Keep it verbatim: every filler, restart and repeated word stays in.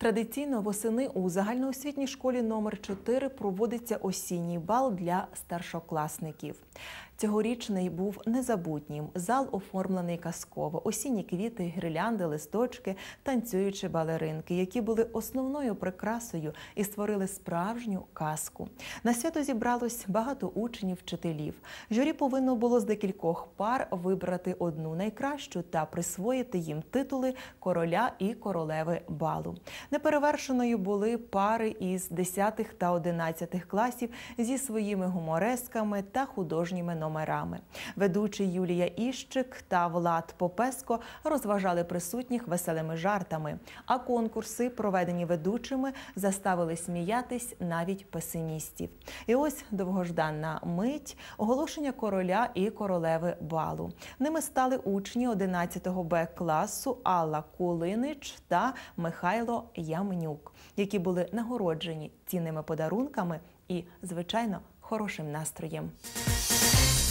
Традиційно восени у загальноосвітній школі номер чотири проводиться осінній бал для старшокласників. Цьогорічний був незабутнім. Зал оформлений казково. Осінні квіти, гірлянди, листочки, танцюючі балеринки, які були основною прикрасою і створили справжню казку. На свято зібралось багато учнів, вчителів. Журі повинно було з декількох пар вибрати одну найкращу та присвоїти їм титули короля і королеви балу. Неперевершеною були пари із десятих та одинадцятих класів зі своїми гуморесками та художніми номерами. Ведучі Юлія Іщик та Влад Попеско розважали присутніх веселими жартами, а конкурси, проведені ведучими, заставили сміятись навіть песимістів. І ось довгожданна мить – оголошення короля і королеви балу. Ними стали учні одинадцятого Б класу Алла Кулинич та Михайло Ямнюк, які були нагороджені цінними подарунками і, звичайно, хорошим настроєм.